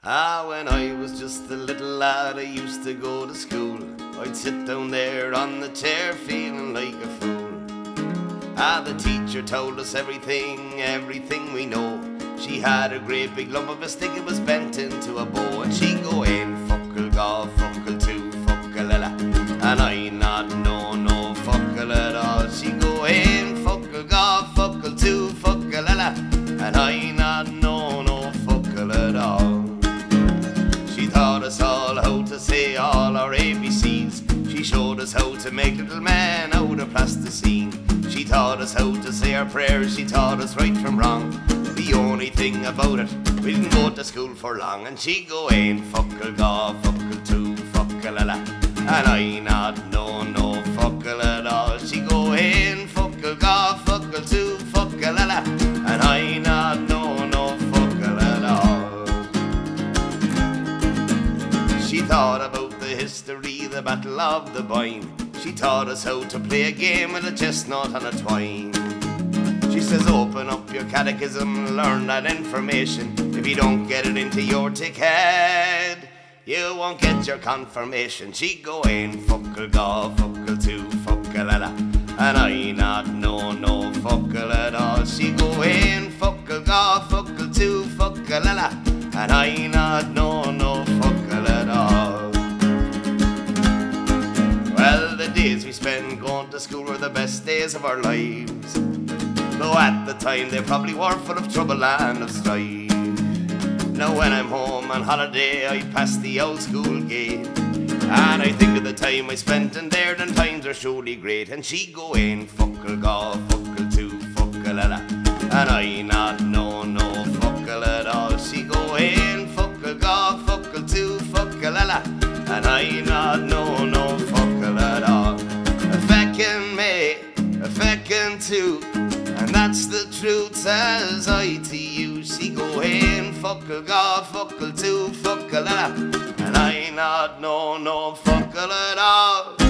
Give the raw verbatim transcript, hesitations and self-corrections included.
Ah, when I was just a little lad, I used to go to school. I'd sit down there on the chair feeling like a fool. Ah, the teacher told us everything, everything we know. She had a great big lump of a stick, it was bent into a bow. And she'd go in, Focail ga, Focail two, Focail Eile. And I not know no Focail at all. She'd go in, Focail ga, Focail two, Focail Eile. And I not know no Focail at all. She taught us all how to say all our A B Cs. She showed us how to make little men out of plasticine. She taught us how to say our prayers. She taught us right from wrong. The only thing about it, we didn't go to school for long. And she'd go in, Focail ga, Focail two, Focail Eile. And I not know no Focail at all. She'd go in, Focail ga, Focail two, Focail Eile. And I not know no Focail at all. She thought about the history, the battle of the Boyne. She taught us how to play a game with a chestnut on a twine. She says open up your catechism, learn that information. If you don't get it into your thick head, you won't get your confirmation. She'd go in, Focail ga, Focail two, Focail Eile. And I not know no Focail at all. She'd go in, Focail ga, Focail two, Focail Eile. And I not know no Focail at all. Well, the days we spent going to school were the best days of our lives, though at the time they probably were full of trouble and of strife. Now when I'm home on holiday, I pass the old school gate, and I think of the time I spent in there, then times are surely great. And she'd go in, Focail ga, Focail two, Focail Eile. And I not know no Focail at all. She'd go in, Focail ga, Focail two, Focail Eile. And I not know no Focail at all. A feckin' me, a feckin' two, and that's the truth, says I to you. She go in, Focail ga, Focail two, Focail Eile. And I not know no Focail at all.